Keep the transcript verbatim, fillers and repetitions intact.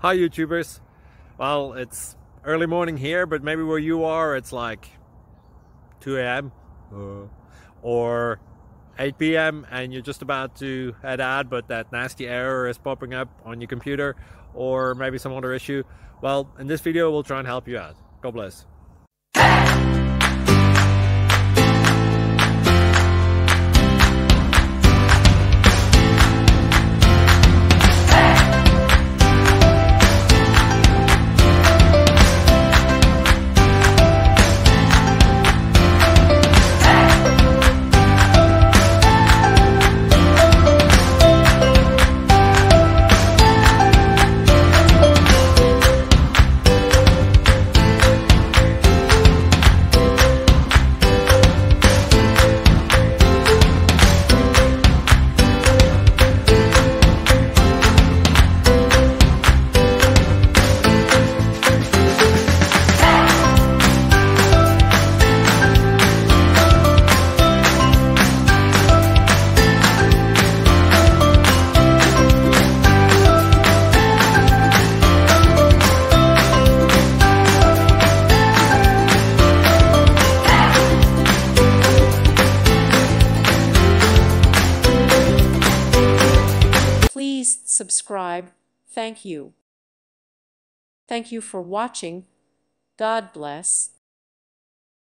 Hi YouTubers. Well, it's early morning here, but maybe where you are it's like two A M uh, or eight P M and you're just about to head out, but that nasty error is popping up on your computer, or maybe some other issue. Well, in this video we'll try and help you out. God bless. Please subscribe. Thank you. Thank you for watching. God bless.